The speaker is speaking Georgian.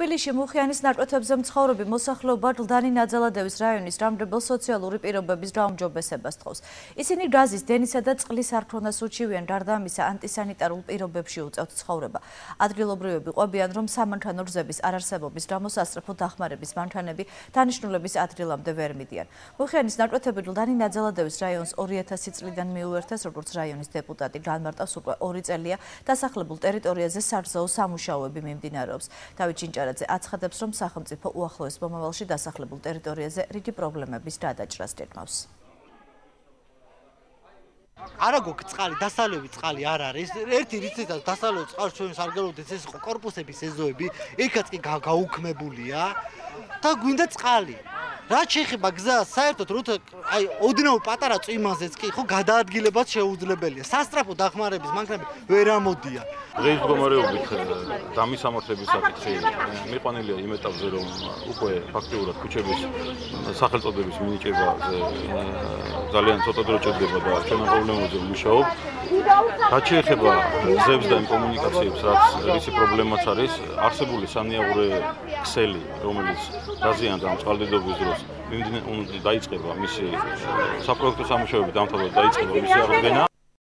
თბილისში მუხიანის ნაკვეთებზე მცხოვრები მოსახლეობა ლდანი ნაძალადევის რაიონის რამდებელ სოციალური პირობების გაუმჯობესებას თხოვს. ისინი გაზის, დენისა და წყლის არქონას უჩივიან, გარდა ამისა ანტისანიტარულ პირობებში უწევთ ცხოვრება. ადგილობრივები ყვებიან, რომ სამანქანო გზების არარსებობის გამო სასწრაფო დახმარების მანქანები დანიშნულების ადგილამდე ვერ მიდიან. მუხიანის ნაკვეთები ლდანი ნაძალადევის რაიონს 2000 წლიდან მიუერთეს, როგორც რაიონის დეპუტატი განმარტავს უკვე 2 წელია დასახლებულ ტერიტორიაზე საგზაო სამუშაოები მიმდინარეობს. დავით ჭინჭარაძე აცხადებს, რომ სახელმწიფო უახლოეს მომავალში დასახლებულ ტერიტორიაზე რიგი პრობლემების გადაჭრას გეგმავს. არა გვაქვს წყალი, დასალევი წყალი არ არის. ერთი რიცხვით დასალევი წყალი ჩვენს არ გელოდეს ეს იყო კორპუსების ეზოები, იქაც კი გაუქმებულია და გვინდა წყალი. რაც შეეხება გზას, საერთოდ როცა აი ოდნავ პატარა წვიმანზეც კი ხო გადაადგილებაც შეუძლებელია. სასწრაფო დახმარების მანქანები ვერ ამოდიან. დღეს მდგომარეობით დამისამართლების საკითხი მიყვანილია იმ ეტაპზე, რომ უკვე ფაქტიურად ქუჩების სახელწოდების მინიჭებაზე ძალიან ცოტა დრო ჭირდება და ჩვენ ამ პრობლემებზე ვმუშაობ. რაც შეეხება გზებს და იმ კომუნიკაციებს, რაც რისი პრობლემაც არის, არსებული სანიაღურე ქსელი, რომელიც გაზიანდა ამ წყალდიდობის დროს დაიწყება მისი საპროექტო სამუშაოები დამთავრდა დაიწყება მისი აღდგენა.